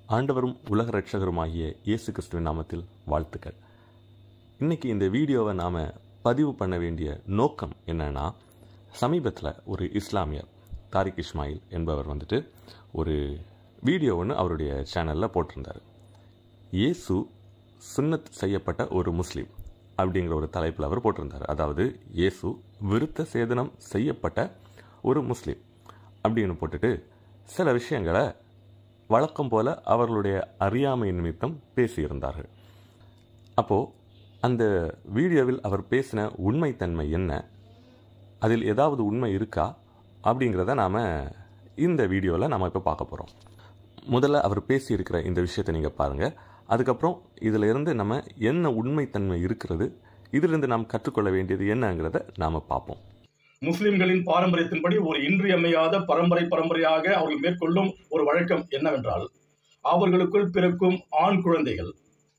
ஆண்டவரும் உலக ரட்சகருமாகிய இயேசு கிறிஸ்துவின் நாமத்தில் வாழ்த்துக்கள். இன்னைக்கு இந்த வீடியோவை நாம் பதிவு பண்ண வேண்டிய நோக்கம் என்னன்னா, சமீபத்தில் ஒரு இஸ்லாமியர் தாரிக் இஸ்மாயில் என்பவர் ஒரு வீடியோ ஒன்று அவருடைய சேனலில் போட்டிருந்தார். இயேசு சுன்னத் செய்யப்பட்ட ஒரு முஸ்லீம் அப்படிங்கிற ஒரு தலைப்பில் அவர் போட்டிருந்தார். அதாவது இயேசு விருத்த சேதனம் செய்யப்பட்ட ஒரு முஸ்லீம் அப்படின்னு போட்டுட்டு சில விஷயங்களை வழக்கம் போல அவர்களுடைய அறியாமை நிமித்தம் பேசியிருந்தார்கள். அப்போது அந்த வீடியோவில் அவர் பேசின உண்மைத்தன்மை என்ன, அதில் ஏதாவது உண்மை இருக்கா அப்படிங்கிறத நாம் இந்த வீடியோவில் நாம் இப்போ பார்க்க போகிறோம். முதல்ல அவர் பேசியிருக்கிற இந்த விஷயத்தை நீங்கள் பாருங்கள். அதுக்கப்புறம் இதில் இருந்து நம்ம என்ன உண்மைத்தன்மை இருக்கிறது, இதிலிருந்து நாம் கற்றுக்கொள்ள வேண்டியது என்னங்கிறத நாம் பார்ப்போம். முஸ்லிம்களின் பாரம்பரியத்தின்படி ஒரு இன்றியமையாத பரம்பரையாக அவர்கள் மேற்கொள்ளும் ஒரு வழக்கம் என்னவென்றால், அவர்களுக்குள் பிறக்கும் ஆண் குழந்தைகள்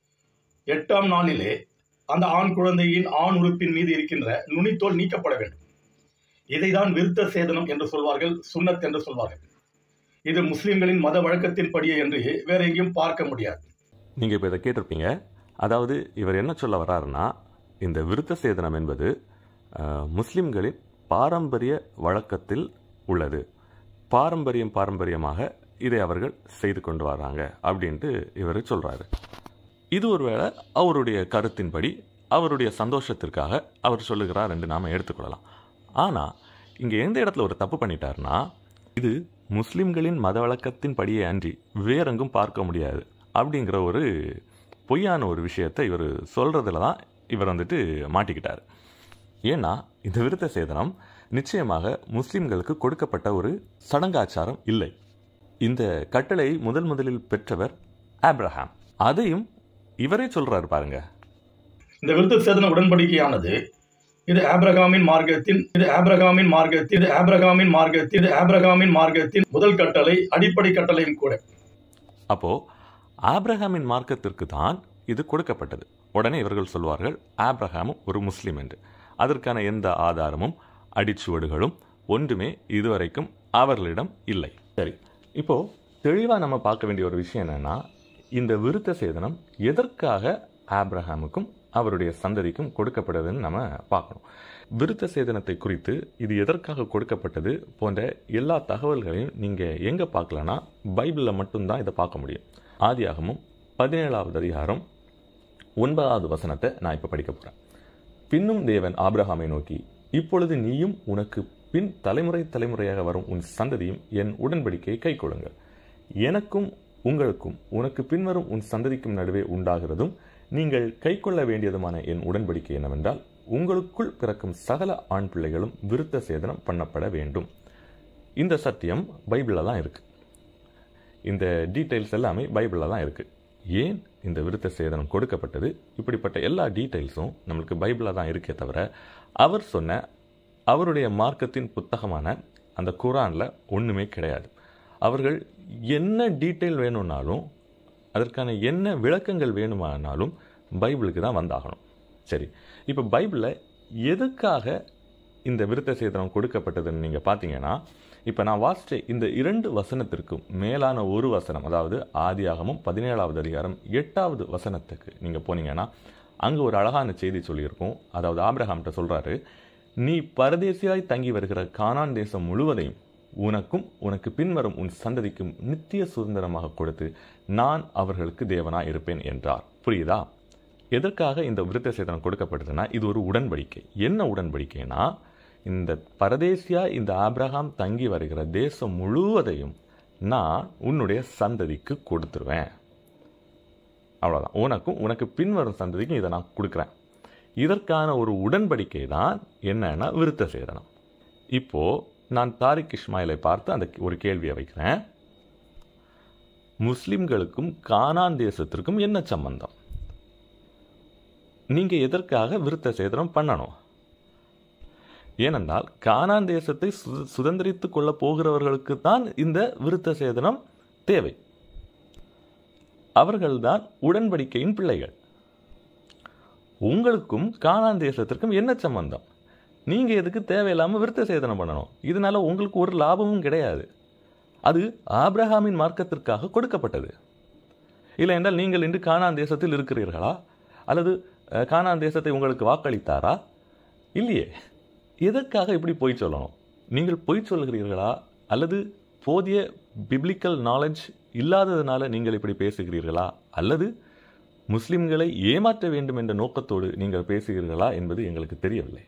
8ஆம் நாளிலே அந்த ஆண் குழந்தையின் ஆண் உறுப்பின் மீது இருக்கின்ற நுனித்தோல் நீக்கப்பட வேண்டும். இதைதான் விருத்த சேதனம் என்று சொல்வார்கள், சுன்னத் என்று சொல்வார்கள். இது முஸ்லிம்களின் மத வழக்கத்தின்படியே என்று வேற எங்கேயும் பார்க்க முடியாது. நீங்கள் இப்போ இதை கேட்டிருப்பீங்க. அதாவது இவர் என்ன சொல்ல வர்றாருன்னா, இந்த விருத்த சேதனம் என்பது முஸ்லிம்களின் பாரம்பரிய வழக்கத்தில் உள்ளது, பாரம்பரியமாக இதை அவர்கள் செய்து கொண்டு வர்றாங்க அப்படின்ட்டு இவர் சொல்கிறாரு. இது ஒருவேளை அவருடைய கருத்தின்படி, அவருடைய சந்தோஷத்திற்காக அவர் சொல்லுகிறார் என்று நாம் எடுத்துக்கொள்ளலாம். ஆனால் இங்கே எந்த இடத்துல ஒரு தப்பு பண்ணிட்டார்னா, இது முஸ்லிம்களின் மத வழக்கத்தின் படியே அன்றி வேறெங்கும் பார்க்க முடியாது அப்படிங்கிற ஒரு பொய்யான ஒரு விஷயத்தை இவர் சொல்கிறதுல தான் இவர் மாட்டிக்கிட்டார். ஏன்னா இந்த விருத்த சேதனம் நிச்சயமாக முஸ்லிம்களுக்கு கொடுக்கப்பட்ட ஒரு சடங்காச்சாரம் இல்லை. இந்த கட்டளை முதலில் பெற்றவர் ஆப்ரஹாம். அதையும் இவரே சொல்றாரு பாருங்க. இந்த விருத்த சேதன உடன்படிக்கையானது இது ஆபிரகாமின் மார்க்கத்தின் முதல் கட்டளை, அடிப்படை கட்டளையும் கூட. அப்போ ஆபிரகாமின் மார்க்கத்திற்கு தான் இது கொடுக்கப்பட்டது. உடனே இவர்கள் சொல்வார்கள் ஆபிரகாமும் ஒரு முஸ்லீம் என்று. அதற்கான எந்த ஆதாரமும் அடிச்சுவடுகளும் ஒன்றுமே இதுவரைக்கும் அவர்களிடம் இல்லை. சரி, இப்போ தெளிவாக நம்ம பார்க்க வேண்டிய ஒரு விஷயம் என்னன்னா, இந்த விருத்த சேதனம் எதற்காக ஆபிரகாமுக்கும் அவருடைய சந்ததிக்கும் கொடுக்கப்படுதுன்னு நம்ம பார்க்கணும். விருத்த சேதனத்தை குறித்து இது எதற்காக கொடுக்கப்பட்டது போன்ற எல்லா தகவல்களையும் நீங்கள் எங்கே பார்க்கலன்னா பைபிளில் மட்டும்தான் இதை பார்க்க முடியும். ஆதியாகமம் 17வது அதிகாரம் 9வது வசனத்தை நான் இப்போ படிக்க போகிறேன். பின்னும் தேவன் ஆபிரகாமை நோக்கி, இப்பொழுது நீயும் உனக்கு பின் தலைமுறையாக வரும் உன் சந்ததியும் என் உடன்படிக்கையை கை கொள்ளுங்கள். எனக்கும் உங்களுக்கும் உனக்கு பின்வரும் உன் சந்ததிக்கும் நடுவே உண்டாகிறதும் நீங்கள் கை கொள்ள வேண்டியதுமான என் உடன்படிக்கை என்னவென்றால், உங்களுக்குள் பிறக்கும் சகல ஆண் பிள்ளைகளும் விருத்த சேதனம் பண்ணப்பட வேண்டும். இந்த சத்தியம் பைபிளில் தான் இருக்கு. இந்த டீட்டெயில்ஸ் எல்லாமே பைபிளில் தான் இருக்கு. ஏன் இந்த விருத்த சேதனம் கொடுக்கப்பட்டது, இப்படிப்பட்ட எல்லா டீட்டெயில்ஸும் நம்மளுக்கு பைபிளில் தான் இருக்கே தவிர அவர் சொன்ன அவருடைய மார்க்கத்தின் புத்தகமான அந்த குரானில் ஒன்றுமே கிடையாது. அவர்கள் என்ன டீட்டெயில் வேணும்னாலும், அதற்கான என்ன விளக்கங்கள் வேணுமானாலும் பைபிளுக்கு தான் வந்தாகணும். சரி, இப்போ பைபிளில் எதுக்காக இந்த விருத்த சேதனம் கொடுக்கப்பட்டதுன்னு நீங்கள் பார்த்தீங்கன்னா, இப்போ நான் வாசித்த இந்த 2 வசனத்திற்கும் மேலான ஒரு வசனம், அதாவது ஆதியாகமம் 17வது அதிகாரம் 8வது வசனத்துக்கு நீங்கள் போனீங்கன்னா அங்கே ஒரு அழகான செய்தி சொல்லியிருக்கும். அதாவது ஆபிரகாம்கிட்ட சொல்கிறாரு, நீ பரதேசியாய் தங்கி வருகிற கானான் தேசம் முழுவதையும் உனக்கும் உனக்கு பின்வரும் உன் சந்ததிக்கும் நித்திய சுதந்திரமாக கொடுத்து நான் அவர்களுக்கு தேவனாய் இருப்பேன் என்றார். புரியுதா? எதற்காக இந்த விருத்த சேதனம் கொடுக்கப்பட்டதுன்னா, இது ஒரு உடன்படிக்கை. என்ன உடன்படிக்கைனா, இந்த பரதேசியா இந்த ஆபிரகாம் தங்கி வருகிற தேசம் முழுவதையும் நான் உன்னுடைய சந்ததிக்கு கொடுத்துருவேன். அவ்வளோதான். உனக்கும் உனக்கு பின்வரும் சந்ததிக்கும் இதை நான் கொடுக்குறேன். இதற்கான ஒரு உடன்படிக்கை தான் என்னன்னா விருத்த சேதனம். இப்போ நான் தாரிக் இஸ்மாயிலை பார்த்து அந்த ஒரு கேள்வியை வைக்கிறேன். முஸ்லிம்களுக்கும் கானான் தேசத்திற்கும் என்ன சம்பந்தம்? நீங்க எதற்காக விருத்த சேதனம் பண்ணணும்? ஏனென்றால் கானான் தேசத்தை சுதந்திரித்துக் கொள்ள போகிறவர்களுக்கு தான் இந்த விருத்த சேதனம் தேவை. அவர்கள்தான் உடன்படிக்கையின் பிள்ளைகள். உங்களுக்கும் கானான் தேசத்திற்கும் என்ன சம்பந்தம்? நீங்க எதுக்கு தேவையில்லாமல் விருத்த சேதனம் பண்ணணும்? இதனால உங்களுக்கு ஒரு லாபமும் கிடையாது. அது ஆபிரகாமின் மார்க்கத்திற்காக கொடுக்கப்பட்டது. இல்லை என்றால் நீங்கள் இன்று கானான் தேசத்தில் இருக்கிறீர்களா? அல்லது கானான் தேசத்தை உங்களுக்கு வாக்களித்தாரா? இல்லையே. எதற்காக இப்படி பொய் சொல்லணும்? நீங்கள் பொய் சொல்கிறீர்களா? அல்லது போதிய பிப்ளிக்கல் நாலேஜ் இல்லாததுனால நீங்கள் இப்படி பேசுகிறீர்களா? அல்லது முஸ்லிம்களை ஏமாற்ற வேண்டும் என்ற நோக்கத்தோடு நீங்கள் பேசுகிறீர்களா என்பது எங்களுக்கு தெரியவில்லை.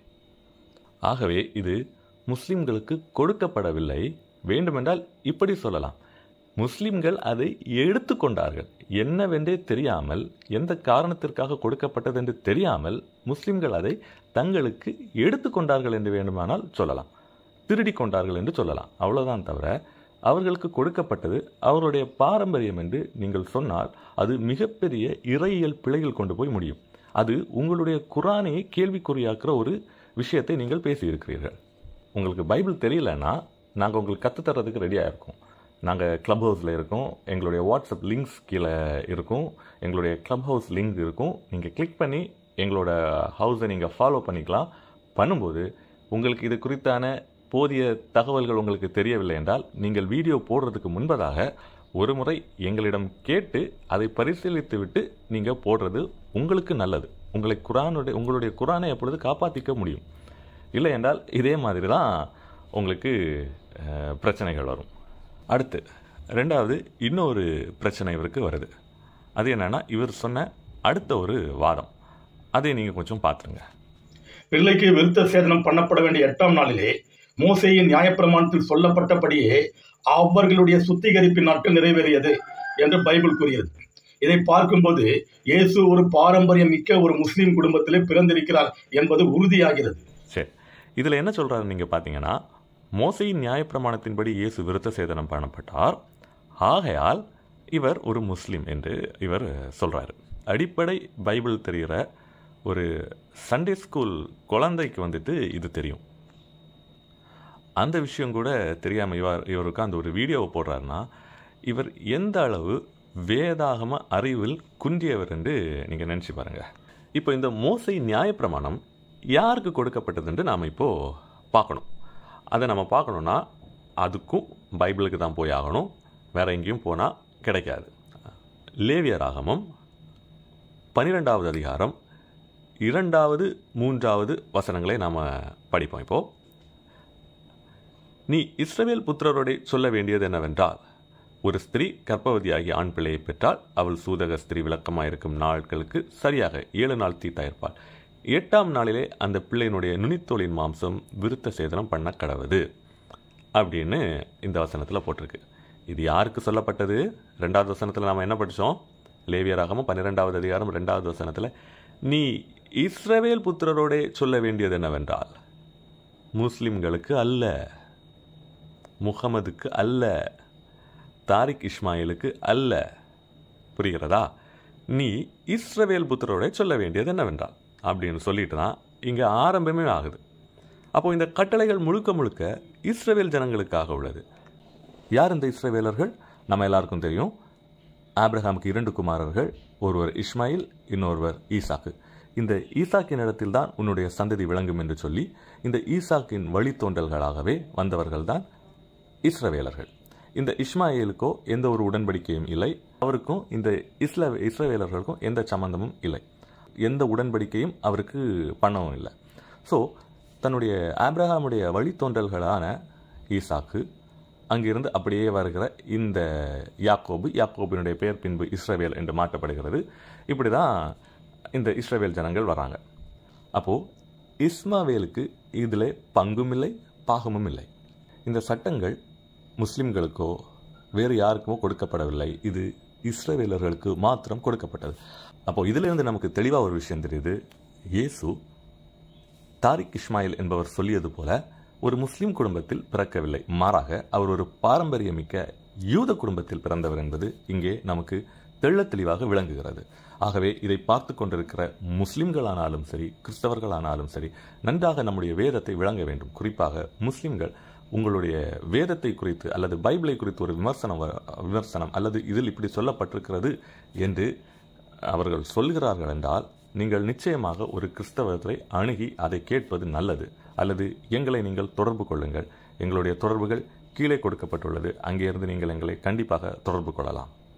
ஆகவே இது முஸ்லிம்களுக்கு கொடுக்கப்படவில்லை. வேண்டுமென்றால் இப்படி சொல்லலாம், முஸ்லிம்கள் அதை எடுத்துக்கொண்டார்கள். என்னவென்றே தெரியாமல், எந்த காரணத்திற்காக கொடுக்கப்பட்டது என்று தெரியாமல் முஸ்லிம்கள் அதை தங்களுக்கு எடுத்துக்கொண்டார்கள் என்று வேண்டுமானால் சொல்லலாம், திருடி கொண்டார்கள் என்று சொல்லலாம். அவ்வளவுதான் தவிர அவர்களுக்கு கொடுக்கப்பட்டது அவருடைய பாரம்பரியம் என்று நீங்கள் சொன்னால் அது மிகப்பெரிய இறையியல் பிழையில் கொண்டு போய் முடியும். அது உங்களுடைய குரானையை கேள்விக்குறியாக்குற ஒரு விஷயத்தை நீங்கள் பேசியிருக்கிறீர்கள். உங்களுக்கு பைபிள் தெரியலன்னா நாங்கள் உங்களுக்கு கற்றுத்தரதுக்கு ரெடியாக இருக்கோம். நாங்கள் கிளப் ஹவுஸில் இருக்கோம். எங்களுடைய வாட்ஸ்அப் லிங்க்ஸ் கீழே இருக்கும். எங்களுடைய கிளப் ஹவுஸ் லிங்க் இருக்கும். நீங்கள் கிளிக் பண்ணி எங்களோட ஹவுஸை நீங்கள் ஃபாலோ பண்ணிக்கலாம். பண்ணும்போது உங்களுக்கு இது குறித்தான போதிய தகவல்கள் உங்களுக்கு தெரியவில்லை என்றால் நீங்கள் வீடியோ போடுறதுக்கு முன்பதாக ஒரு முறை எங்களிடம் கேட்டு அதை பரிசீலித்து விட்டு நீங்கள் போடுறது உங்களுக்கு நல்லது. உங்களுடைய குரானை எப்பொழுது காப்பாற்றிக்க முடியும். இல்லை என்றால் இதே மாதிரி தான் உங்களுக்கு பிரச்சனைகள் வரும். அடுத்து ரெண்டாவது இன்னொரு பிரச்சனை இவருக்கு வருது. அது என்னன்னா, இவர் சொன்ன அடுத்த ஒரு வாதம். அதை நீங்கள் கொஞ்சம் பார்த்துருங்க. பிள்ளைக்கு விருத்த சேதனம் பண்ணப்பட வேண்டிய 8ஆம் நாளிலே மோசேயின் நியாயப்பிரமாணத்தில் சொல்லப்பட்டபடியே அவர்களுடைய சுத்திகரிப்பின் நாட்கள் நிறைவேறியது என்று பைபிள் கூறியது. இதை பார்க்கும்போது இயேசு ஒரு பாரம்பரியம் மிக்க ஒரு முஸ்லீம் குடும்பத்திலே பிறந்திருக்கிறார் என்பது உறுதியாகிறது. சரி, இதில் என்ன சொல்றாரு நீங்க பார்த்தீங்கன்னா, மோசேயின் நியாயப்பிரமாணத்தின்படி இயேசு விருத்த சேதனம் பண்ணப்பட்டார், ஆகையால் இவர் ஒரு முஸ்லீம் என்று இவர் சொல்றாரு. அடிப்படை பைபிள் தெரிகிற ஒரு சண்டே ஸ்கூல் குழந்தைக்கு வந்துட்டு இது தெரியும். அந்த விஷயம் கூட தெரியாமல் இவருக்கு அந்த ஒரு வீடியோவை போடுறாருன்னா இவர் எந்த அளவு வேதாகம அறிவில் குன்றியவர் என்று நீங்கள் நினச்சி பாருங்கள். இப்போ இந்த மோசே நியாயப்பிரமாணம் யாருக்கு கொடுக்கப்பட்டது என்று நாம் இப்போது பார்க்கணும். அதை நம்ம பார்க்கணுன்னா அதுக்கும் பைபிளுக்கு தான் போய் ஆகணும். வேறு எங்கேயும் போனால் கிடைக்காது. லேவியராகமம் 12வது அதிகாரம் 2, 3 வசனங்களை நாம் படிப்போம். இப்போது, நீ இஸ்ரவேல் புத்திரரோட சொல்ல வேண்டியது என்னவென்றால், ஒரு ஸ்திரீ கர்ப்பவதியாகி ஆண் பிள்ளையை பெற்றால் அவள் சூதக ஸ்திரீ விளக்கமாயிருக்கும் நாட்களுக்கு சரியாக 7 நாள் தீட்டாயிருப்பாள். 8ஆம் நாளிலே அந்த பிள்ளையினுடைய நுனித்தோலின் மாம்சம் விருத்த சேதனம் பண்ண கடவுது அப்படின்னு இந்த வசனத்தில் போட்டிருக்கு. இது யாருக்கு சொல்லப்பட்டது? 2வது வசனத்தில் நாம் என்ன படித்தோம்? லேவியராகமம் 12வது அதிகாரம் 2வது வசனத்தில், நீ இஸ்ரவேல் புத்திரரோட சொல்ல வேண்டியது என்னவென்றால், முஸ்லிம்களுக்கு அல்ல, முகமதுக்கு அல்ல, தாரிக் இஸ்மாயிலுக்கு அல்ல. புரிகிறதா? நீ இஸ்ரவேல் புத்திரரோட சொல்ல வேண்டியது என்னவென்றால் அப்படின்னு சொல்லிட்டு தான் இங்கே ஆரம்பமே ஆகுது. அப்போ இந்த கட்டளைகள் முழுக்க முழுக்க இஸ்ரவேல் ஜனங்களுக்காக உள்ளது. யார் இந்த இஸ்ரவேலர்கள்? நம்ம எல்லாருக்கும் தெரியும். ஆபிரகாமுக்கு 2 குமாரர்கள், ஒருவர் இஸ்மாயில், இன்னொருவர் ஈசாக்கு. இந்த ஈசாக்கின் இடத்தில் தான் உன்னுடைய சந்ததி விளங்கும் என்று சொல்லி இந்த ஈசாக்கின் வழித்தோன்றல்களாகவே வந்தவர்கள் தான் இஸ்ரவேலர்கள். இந்த இஸ்மாயிலுக்கோ எந்த ஒரு உடன்படிக்கையும் இல்லை. அவருக்கும் இந்த இஸ்ரவேலர்களுக்கும் எந்த சம்பந்தமும் இல்லை. எந்த உடன்படிக்கையும் அவருக்கு பண்ணவும் இல்லை. ஸோ தன்னுடைய ஆபிரகாமுடைய வழித்தோன்றல்களான ஈசாக்கு, அங்கிருந்து அப்படியே வருகிற இந்த யாக்கோபினுடைய பெயர் பின்பு இஸ்ரவேல் என்று மாற்றப்படுகிறது. இப்படி தான் இந்த இஸ்ரவேல் ஜனங்கள் வராங்க. அப்போது இஸ்மாவேலுக்கு இதில் பங்கும் இல்லை, பாகமும் இல்லை. இந்த சட்டங்கள் முஸ்லிம்களுக்கோ வேறு யாருக்குமோ கொடுக்கப்படவில்லை. இது இஸ்ரவேலர்களுக்கு மாத்திரம் கொடுக்கப்பட்டது. அப்போது இதிலிருந்து நமக்கு தெளிவாக ஒரு விஷயம் தெரியுது. இயேசு தாரிக் இஸ்மாயில் என்பவர் சொல்லியது போல ஒரு முஸ்லிம் குடும்பத்தில் பிறக்கவில்லை. மாறாக அவர் ஒரு பாரம்பரியமிக்க யூத குடும்பத்தில் பிறந்தவர் என்பது இங்கே நமக்கு தெள்ளத் தெளிவாக விளங்குகிறது. ஆகவே இதை பார்த்து கொண்டிருக்கிற முஸ்லிம்களானாலும் சரி, கிறிஸ்தவர்களானாலும் சரி, நன்றாக நம்முடைய வேதத்தை விளங்க வேண்டும். குறிப்பாக முஸ்லிம்கள் உங்களுடைய வேதத்தை குறித்து அல்லது பைபிளை குறித்து ஒரு விமர்சனம் அல்லது இதில் இப்படி சொல்லப்பட்டிருக்கிறது என்று அவர்கள் சொல்கிறார்கள் என்றால் நீங்கள் நிச்சயமாக ஒரு கிறிஸ்தவத்தை அணுகி அதை கேட்பது நல்லது. அல்லது எங்களை நீங்கள் தொடர்பு கொள்ளுங்கள். எங்களுடைய தொடர்புகள் கீழே கொடுக்கப்பட்டுள்ளது. அங்கே இருந்து நீங்கள் எங்களை கண்டிப்பாக தொடர்பு கொள்ளலாம்.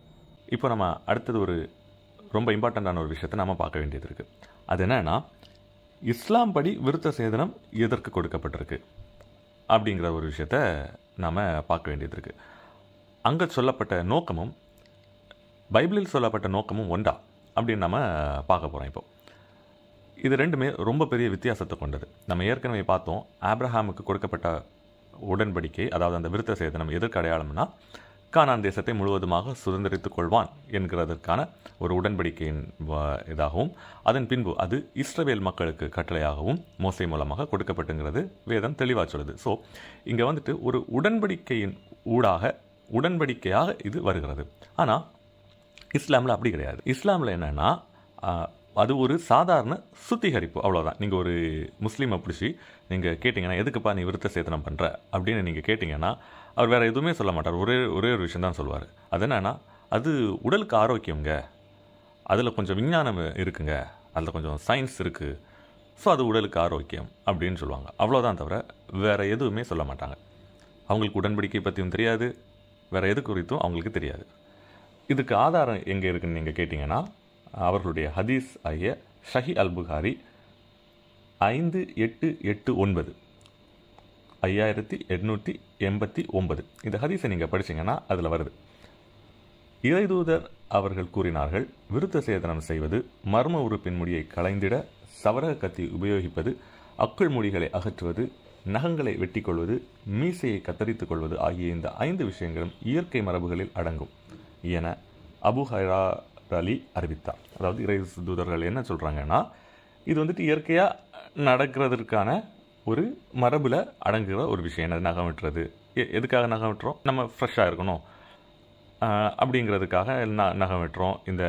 இப்போ நம்ம அடுத்தது ஒரு ரொம்ப இம்பார்ட்டண்ட்டான ஒரு விஷயத்தை நம்ம பார்க்க வேண்டியது இருக்குது. அது என்னன்னா, இஸ்லாம் படி விருத்த சேதனம் எதற்கு கொடுக்கப்பட்டிருக்கு அப்படிங்கிற ஒரு விஷயத்தை நாம் பார்க்க வேண்டியது இருக்குது. அங்கே சொல்லப்பட்ட நோக்கமும் பைபிளில் சொல்லப்பட்ட நோக்கமும் ஒன்றா அப்படின்னு நம்ம பார்க்க போகிறோம். இப்போ இது ரெண்டுமே ரொம்ப பெரிய வித்தியாசத்தை கொண்டது. நம்ம ஏற்கனவே பார்த்தோம், ஆப்ரஹாமுக்கு கொடுக்கப்பட்ட உடன்படிக்கை, அதாவது அந்த விருத்த சேதனம் எதற்கு அடையாளம்னா, கானான் தேசத்தை முழுவதுமாக சுதந்திரித்துக் கொள்வான் என்கிறதற்கான ஒரு உடன்படிக்கையின் இதாகவும், அதன் பின்பு அது இஸ்ரவேல் மக்களுக்கு கட்டளையாகவும் மோசே மூலமாக கொடுக்கப்பட்டுங்கிறது வேதம் தெளிவாக சொல்லுது. ஸோ இங்கே வந்துட்டு ஒரு உடன்படிக்கையின் உடன்படிக்கையாக இது வருகிறது. ஆனால் இஸ்லாமில் அப்படி கிடையாது. இஸ்லாமில் என்னென்னா, அது ஒரு சாதாரண சுத்திகரிப்பு, அவ்வளோதான். நீங்கள் ஒரு முஸ்லீமை பிடிச்சி நீங்கள் கேட்டிங்கன்னா, எதுக்குப்பா நீ விருத்த சேதனம் பண்ணுற அப்படின்னு நீங்கள் கேட்டிங்கன்னா, அவர் வேறு எதுவுமே சொல்ல மாட்டார். ஒரே ஒரு விஷயம் தான் சொல்லுவார். அது என்னென்னா, அது உடலுக்கு ஆரோக்கியங்க, அதில் கொஞ்சம் விஞ்ஞானம் இருக்குங்க, அதில் கொஞ்சம் சயின்ஸ் இருக்குது, ஸோ அது உடலுக்கு ஆரோக்கியம் அப்படின்னு சொல்லுவாங்க. அவ்வளோதான், தவிர வேறு எதுவுமே சொல்ல மாட்டாங்க. அவங்களுக்கு உடன்படிக்கை பற்றியும் தெரியாது, வேறு எது குறித்தும் அவங்களுக்கு தெரியாது. இதுக்கு ஆதாரம் எங்கே இருக்குதுன்னு நீங்கள் கேட்டிங்கன்னா, அவர்களுடைய ஹதீஸ் ஆகிய ஷஹி அல் புகாரி 5889 5889 இந்த ஹதீஸை நீங்கள் படிச்சிங்கன்னா அதில் வருது. இறைதூதர் அவர்கள் கூறினார்கள், விருத்த சேதனம் செய்வது, மர்ம உறுப்பின் முடியை களைந்திட சவரக கத்தி உபயோகிப்பது, அக்குள் முடிகளை அகற்றுவது, நகங்களை வெட்டிக்கொள்வது, மீசையை கத்தரித்துக் கொள்வது ஆகிய இந்த 5 விஷயங்களும் இயற்கை மரபுகளில் அடங்கும் என அபு ஹுரைரா அலி அறிவித்தார். அதாவது இறை தூதர்கள் என்ன சொல்கிறாங்கன்னா, இது வந்துட்டு இயற்கையாக நடக்கிறதுக்கான ஒரு மரபில் அடங்குகிற ஒரு விஷயம். என்னது? நகம் வெட்டுறது. எதுக்காக நகம் வெட்டுறோம்? நம்ம ஃப்ரெஷ்ஷாக இருக்கணும் அப்படிங்கிறதுக்காக நகம் வெட்டுறோம். இந்த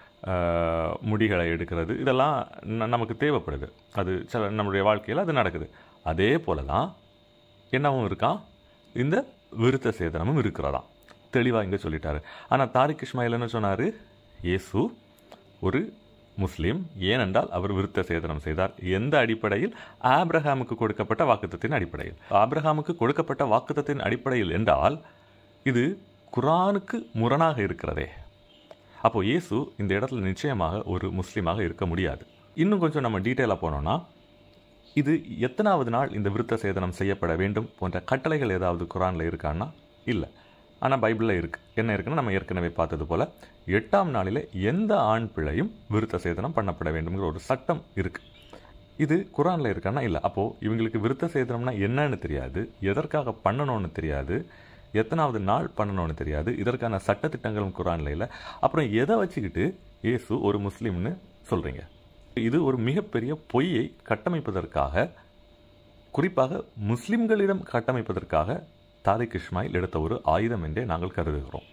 முடிகளை எடுக்கிறது, இதெல்லாம் நமக்கு தேவைப்படுது. அது சில நம்மளுடைய வாழ்க்கையில் அது நடக்குது. அதே போல தான் என்னவும் இருக்கான், இந்த விருத்த சேதனமும் இருக்கிறதாம். தெளிவாக இங்கே சொல்லிட்டாரு. ஆனால் தாரிக் இஸ்மாயில் என்ன சொன்னார்? இயேசு ஒரு முஸ்லீம், ஏனென்றால் அவர் விருத்த சேதனம் செய்தார். எந்த அடிப்படையில்? ஆபிரகாமுக்கு கொடுக்கப்பட்ட வாக்குத்தத்தின் அடிப்படையில். ஆபிரகாமுக்கு கொடுக்கப்பட்ட வாக்குத்தத்தின் அடிப்படையில் என்றால் இது குர்ஆனுக்கு முரணாக இருக்கிறதே. அப்போது இயேசு இந்த இடத்துல நிச்சயமாக ஒரு முஸ்லீமாக இருக்க முடியாது. இன்னும் கொஞ்சம் நம்ம டீட்டெயிலாக போனோம்னா, இது எத்தனாவது நாள் இந்த விருத்த சேதனம் செய்யப்பட வேண்டும் போன்ற கட்டளைகள் ஏதாவது குர்ஆனில் இருக்கான்னா இல்லை. ஆனால் பைபிளில் இருக்குது. என்ன இருக்குன்னா, நம்ம ஏற்கனவே பார்த்தது போல் 8ஆம் நாளில் எந்த ஆண் பிள்ளையும் விருத்த சேதனம் பண்ணப்பட வேண்டும்ங்கிற ஒரு சட்டம் இருக்குது. இது குர்ஆனில் இருக்கான்னா இல்லை. அப்போது இவங்களுக்கு விருத்த சேதனம்னா என்னன்னு தெரியாது, எதற்காக பண்ணணும்னு தெரியாது, எத்தனாவது நாள் பண்ணணும்னு தெரியாது, இதற்கான சட்டத்திட்டங்களும் குர்ஆனில் இல்லை. அப்புறம் எதை வச்சுக்கிட்டு இயேசு ஒரு முஸ்லீம்னு சொல்கிறீங்க? இது ஒரு மிகப்பெரிய பொய்யை கட்டமைப்பதற்காக, குறிப்பாக முஸ்லிம்களிடம் கட்டமைப்பதற்காக தாரிக் இஸ்மாயில் எடுத்த ஒரு ஆயுதம் என்றே நாங்கள் கருதுகிறோம்.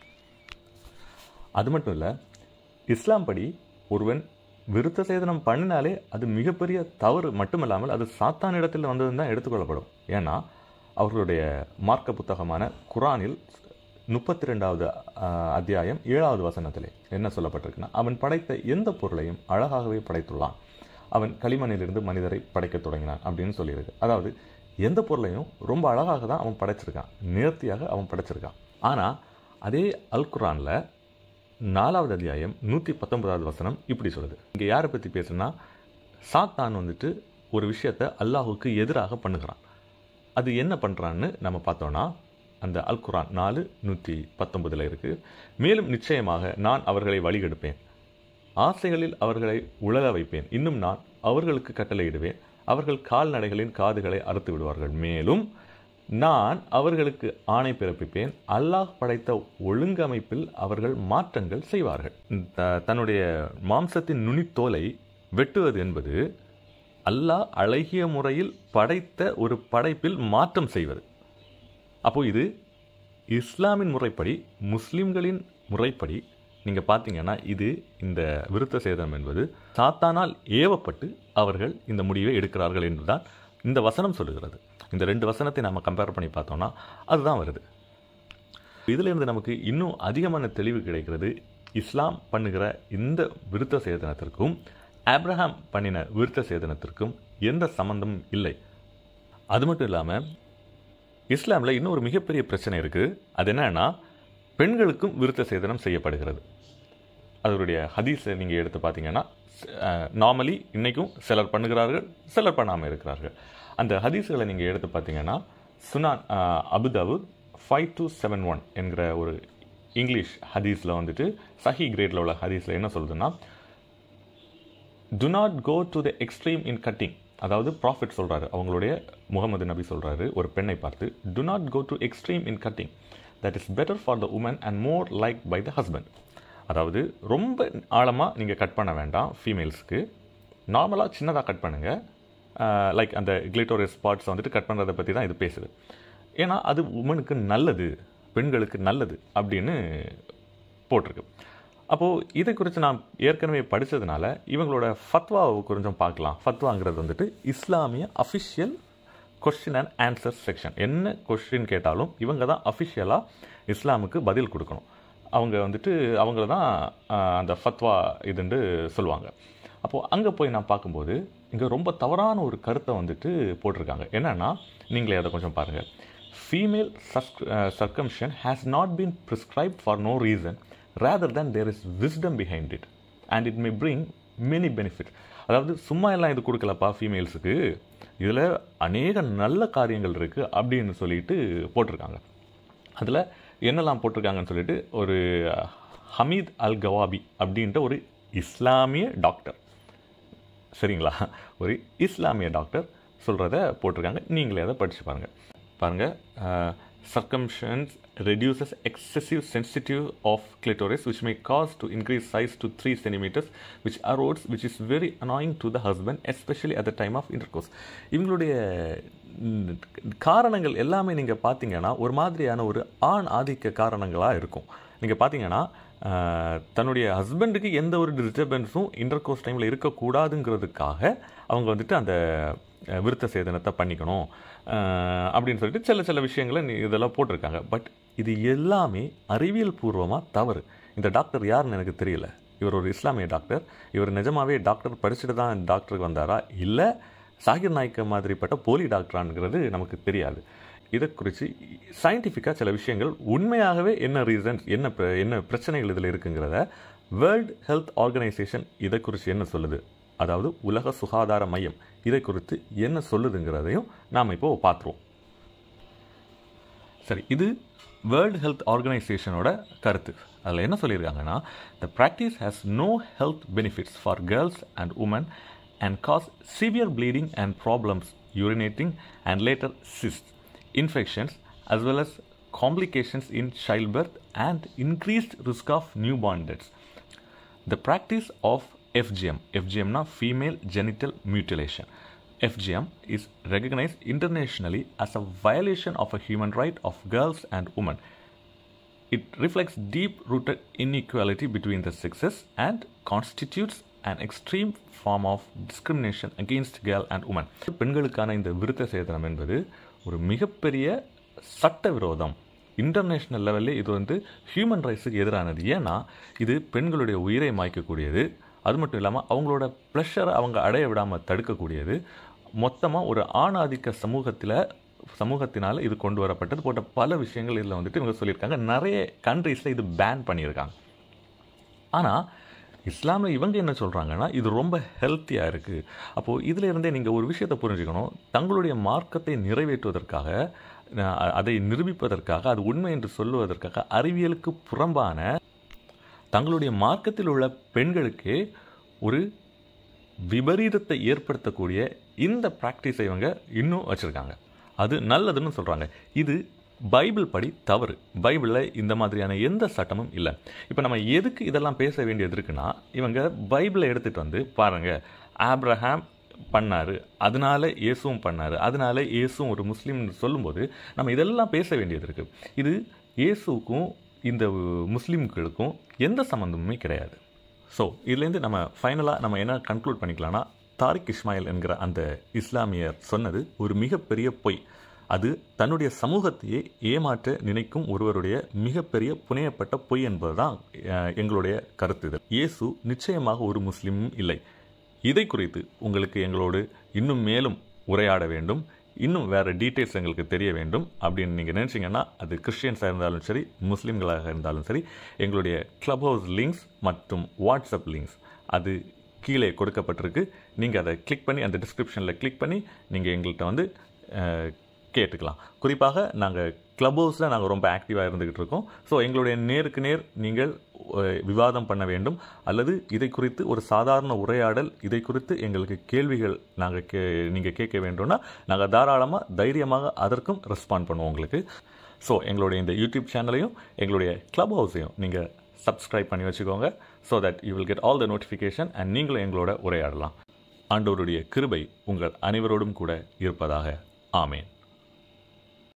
அது மட்டும் இல்லை, இஸ்லாம் படி ஒருவன் விருத்த சேதனம் பண்ணினாலே அது மிகப்பெரிய தவறு மட்டுமல்லாமல் அது சாத்தானிடத்தில் வந்ததுன்னு தான் எடுத்துக்கொள்ளப்படும். ஏன்னா அவர்களுடைய மார்க்க புத்தகமான குர்ஆனில் 32வது அத்தியாயம் 7வது வசனத்திலே என்ன சொல்லப்பட்டிருக்குன்னா, அவன் படைத்த எந்த பொருளையும் அழகாகவே படைத்துள்ளான், அவன் களிமண்ணிலிருந்து மனிதரை படைக்க தொடங்கினான் அப்படின்னு சொல்லியிருக்கு. அதாவது எந்த பொருளையும் ரொம்ப அழகாக தான் அவன் படைச்சிருக்கான், நேர்த்தியாக அவன் படைச்சிருக்கான். ஆனால் அதே அல் குர்ஆனில் 4வது அத்தியாயம் 119வது வசனம் இப்படி சொல்லுது. இங்கே யாரை பற்றி பேசுனா, சாத்தான் வந்துட்டு ஒரு விஷயத்தை அல்லாஹுக்கு எதிராக பண்ணுகிறான். அது என்ன பண்ணுறான்னு நம்ம பார்த்தோன்னா, அந்த அல் குர்ஆன் 4:119 இருக்குது. மேலும் நிச்சயமாக நான் அவர்களை வழிகெடுப்பேன், ஆசைகளில் அவர்களை உழல வைப்பேன், இன்னும் நான் அவர்களுக்கு கட்டளையிடுவேன், அவர்கள் கால்நடைகளின் காதுகளை அறுத்து விடுவார்கள், மேலும் நான் அவர்களுக்கு ஆணை பிறப்பிப்பேன், அல்லாஹ் படைத்த ஒழுங்கமைப்பில் அவர்கள் மாற்றங்கள் செய்வார்கள். தன்னுடைய மாம்சத்தின் நுனித்தோலை வெட்டுவது என்பது அல்லாஹ் அழகிய முறையில் படைத்த ஒரு படைப்பில் மாற்றம் செய்வது. அப்போது இது இஸ்லாமின் முறைப்படி, முஸ்லிம்களின் முறைப்படி நீங்கள் பார்த்தீங்கன்னா, இது இந்த விருத்த சேதனம் என்பது சாத்தானால் ஏவப்பட்டு அவர்கள் இந்த முடிவை எடுக்கிறார்கள் என்றுதான் இந்த வசனம் சொல்லுகிறது. இந்த 2 வசனத்தை நம்ம கம்பேர் பண்ணி பார்த்தோம்னா அதுதான் வருது. இதிலிருந்து நமக்கு இன்னும் அதிகமான தெளிவு கிடைக்கிறது. இஸ்லாம் பண்ணுகிற இந்த விருத்த சேதனத்திற்கும் ஆப்ரஹாம் பண்ணின விருத்த சேதனத்திற்கும் எந்த சம்பந்தமும் இல்லை. அது மட்டும் இல்லாமல் இஸ்லாமில் இன்னும் ஒரு மிகப்பெரிய பிரச்சனை இருக்குது. அது என்னன்னா, பெண்களுக்கும் விருத்த சேதனம் செய்யப்படுகிறது. அதனுடைய ஹதீஸை நீங்கள் எடுத்து பார்த்தீங்கன்னா நார்மலி இன்றைக்கும் சிலர் பண்ணுகிறார்கள், சிலர் பண்ணாமல் இருக்கிறார்கள். அந்த ஹதீஸுகளை நீங்கள் எடுத்து பார்த்தீங்கன்னா சுனான் அபுதாவுத் 5271 என்கிற ஒரு இங்கிலீஷ் ஹதீஸில் வந்துட்டு சஹி கிரேடில் உள்ள ஹதீஸில் என்ன சொல்லுதுன்னா, do not go to the extreme in cutting. அதாவது ப்ராஃபிட் சொல்கிறாரு, அவங்களுடைய முகமது நபி சொல்கிறாரு ஒரு பெண்ணை பார்த்து, do not go to extreme in cutting, that is better for the woman and more like by the husband. அதாவது ரொம்ப ஆழமாக நீங்கள் கட் பண்ண வேண்டாம், ஃபீமேல்ஸுக்கு நார்மலாக சின்னதாக கட் பண்ணுங்கள். லைக் அந்த கிளிட்டோரியஸ் ஸ்பாட்ஸ் வந்துட்டு கட் பண்ணுறதை பற்றி தான் இது பேசுது. ஏன்னா அது உமனுக்கு நல்லது, பெண்களுக்கு நல்லது அப்படின்னு போட்டிருக்கு. அப்போது இதை குறித்து நான் ஏற்கனவே படித்ததுனால இவங்களோட ஃபத்வாவை கொஞ்சம் பார்க்கலாம். ஃபத்வாங்கிறது வந்துட்டு இஸ்லாமிய official question and answer section. என்ன கொஸ்டின் கேட்டாலும் இவங்க தான் அஃபிஷியலாக இஸ்லாமுக்கு பதில் கொடுக்கணும். அவங்க வந்துட்டு அவங்கள தான் அந்த ஃபத்வா இதுன்னு சொல்லுவாங்க. அப்போது அங்கே போய் நான் பார்க்கும்போது இங்கே ரொம்ப தவறான ஒரு கருத்தை வந்துட்டு போட்டிருக்காங்க. என்னென்னா, நீங்களே அதை கொஞ்சம் பாருங்கள். Female circumcision has not been prescribed for no reason rather than there is wisdom behind it and it may bring many benefits. அதாவது சும்மா எல்லாம் இது கொடுக்கலப்பா ஃபீமேல்ஸுக்கு, இதில் அநேக நல்ல காரியங்கள் இருக்குது அப்படின்னு சொல்லிட்டு போட்டிருக்காங்க. அதில் என்னெல்லாம் போட்டிருக்காங்கன்னு சொல்லிட்டு ஒரு ஹமீத் அல் கவாபி அப்படின்ற ஒரு இஸ்லாமிய டாக்டர், சரிங்களா, ஒரு இஸ்லாமிய டாக்டர் சொல்கிறத போட்டிருக்காங்க. நீங்களே அதை படித்து பாருங்கள். Circumcision reduces excessive sensitivity of clitoris which may cause to increase size to 3 centimeters which erodes, which is very annoying to the husband especially at the time of intercourse. இவங்களுடைய காரணங்கள் எல்லாமே நீங்கள் பார்த்தீங்கன்னா ஒரு மாதிரியான ஒரு ஆண் ஆதிக்க காரணங்களாக இருக்கும். நீங்கள் பார்த்தீங்கன்னா தன்னுடைய ஹஸ்பண்டுக்கு எந்த ஒரு டிஸ்டர்பன்ஸும் இன்டர்கோர்ஸ் டைமில் இருக்கக்கூடாதுங்கிறதுக்காக அவங்க வந்துட்டு அந்த விருத்த சேதனத்தை பண்ணிக்கணும் அப்படின்னு சொல்லிட்டு சில விஷயங்களை இதெல்லாம் போட்டிருக்காங்க. பட் இது எல்லாமே அறிவியல் பூர்வமாக தவறு. இந்த டாக்டர் யாருன்னு எனக்கு தெரியல. இவர் ஒரு இஸ்லாமிய டாக்டர். இவர் நிஜமாவே டாக்டர் படிச்சுட்டு தான் டாக்டருக்கு வந்தாரா, இல்லை சாகிர் நாய்க்க மாதிரிப்பட்ட போலி டாக்டரானுங்கிறது நமக்கு தெரியாது. இதை குறித்து சயின்டிஃபிக்காக சில விஷயங்கள் உண்மையாகவே என்ன ரீசன்ஸ், என்ன பிரச்சனைகள் இதில் இருக்குங்கிறத வேர்ல்டு ஹெல்த் ஆர்கனைசேஷன் இதை குறித்து என்ன சொல்லுது, அதாவது உலக சுகாதார மையம் இதை குறித்து என்ன சொல்லுதுங்கிறதையும் நாம் இப்போ பார்த்துருவோம். சரி, இது வேர்ல்டு ஹெல்த் ஆர்கனைசேஷனோட கருத்து. அதில் என்ன சொல்லியிருக்காங்கன்னா, the practice has no health benefits for girls and women and cause severe bleeding and problems urinating and later cysts, infections as well as complications in childbirth and increased risk of newborn deaths. The practice of FGM na female genital mutilation. FGM is recognized internationally as a violation of a human right of girls and women. It reflects deep-rooted inequality between the sexes and constitutes an extreme form of discrimination against girl and women. பெண்களுக்கான இந்த விருத்த சேதனம் என்பது ஒரு மிகப்பெரிய சட்ட விரோதம். International லெவலில் இது வந்து ஹியூமன் ரைட்ஸுக்கு எதிரானது. ஏன்னா இது பெண்களுடைய உயிரை மாய்க்கக்கூடியது. அது மட்டும் இல்லாமல் அவங்களோட ப்ளஷரை அவங்க அடைய விடாமல் தடுக்கக்கூடியது. மொத்தமாக ஒரு ஆணாதிக்க சமூகத்தினால் இது கொண்டு வரப்பட்டது போட்ட பல விஷயங்கள் இதில் வந்துட்டு இவங்க சொல்லியிருக்காங்க. நிறைய கண்ட்ரீஸில் இது பேன் பண்ணியிருக்காங்க. ஆனால் இஸ்லாமில் இவங்க என்ன சொல்கிறாங்கன்னா, இது ரொம்ப ஹெல்த்தியாக இருக்குது. அப்போது இதில் இருந்தே நீங்கள் ஒரு விஷயத்தை புரிஞ்சுக்கணும். தங்களுடைய மார்க்கத்தை நிறைவேற்றுவதற்காக, அதை நிரூபிப்பதற்காக, அது உண்மை என்று சொல்லுவதற்காக அறிவியலுக்கு புறம்பான தங்களுடைய மார்க்கத்தில் உள்ள பெண்களுக்கே ஒரு விபரீதத்தை ஏற்படுத்தக்கூடிய இந்த ப்ராக்டிஸை இவங்க இன்னும் வச்சுருக்காங்க. அது நல்லதுன்னு சொல்கிறாங்க. இது பைபிள் படி தவறு. பைபிளில் இந்த மாதிரியான எந்த சட்டமும் இல்லை. இப்போ நம்ம எதுக்கு இதெல்லாம் பேச வேண்டியது இருக்குன்னா, இவங்க பைபிளை எடுத்துகிட்டு வந்து பாருங்கள், ஆப்ரஹாம் பண்ணார், அதனால இயேசுவும் பண்ணார், அதனால இயேசுவும் ஒரு முஸ்லீம்னு சொல்லும்போது நம்ம இதெல்லாம் பேச வேண்டியது இருக்குது. இது இயேசுக்கும் இந்த முஸ்லீம்களுக்கும் எந்த சம்மந்தமுமே கிடையாது. ஸோ இதுலேருந்து நம்ம ஃபைனலாக நம்ம என்ன கன்க்ளூட் பண்ணிக்கலாம்னா, தாரிக் இஸ்மாயில் என்கிற அந்த இஸ்லாமியர் சொன்னது ஒரு மிகப்பெரிய பொய். அது தன்னுடைய சமூகத்தையே ஏமாற்ற நினைக்கும் ஒருவருடைய மிகப்பெரிய புனையப்பட்ட பொய் என்பது தான் எங்களுடைய கருத்து. இது இயேசு நிச்சயமாக ஒரு முஸ்லீமும் இல்லை. இதை குறித்து உங்களுக்கு எங்களோடு இன்னும் மேலும் உரையாட வேண்டும். இன்னும் வேறு டீட்டெயில்ஸ் எங்களுக்கு தெரிய வேண்டும் அப்படின்னு நீங்கள் நினச்சிங்கன்னா, அது கிறிஸ்டியன்ஸாக இருந்தாலும் சரி, முஸ்லீம்களாக இருந்தாலும் சரி, எங்களுடைய கிளப் ஹவுஸ் லிங்க்ஸ் மற்றும் வாட்ஸ்அப் லிங்க்ஸ் அது கீழே கொடுக்கப்பட்டிருக்கு. நீங்கள் அதை கிளிக் பண்ணி, அந்த டிஸ்கிரிப்ஷனில் கிளிக் பண்ணி நீங்கள் எங்கள்கிட்ட வந்து கேட்டுக்கலாம். குறிப்பாக நாங்கள் கிளப் ஹவுஸில் நாங்கள் ரொம்ப ஆக்டிவாக இருந்துக்கிட்டு இருக்கோம். ஸோ எங்களுடைய நேருக்கு நேர் நீங்கள் விவாதம் பண்ண வேண்டும், அல்லது இதை குறித்து ஒரு சாதாரண உரையாடல், இதை குறித்து எங்களுக்கு கேள்விகள் நீங்கள் கேட்க வேண்டும்னா நாங்கள் தாராளமாக தைரியமாக அதற்கும் ரெஸ்பாண்ட் பண்ணுவோம் உங்களுக்கு. ஸோ எங்களுடைய இந்த யூடியூப் சேனலையும் எங்களுடைய கிளப் ஹவுஸையும் நீங்கள் சப்ஸ்கிரைப் பண்ணி வச்சுக்கோங்க. So that you will get all the notification அண்ட் நீங்களும் எங்களோட உரையாடலாம். ஆண்டவருடைய கிருபை உங்கள் அனைவரோடும் கூட இருப்பதாக. ஆமேன்.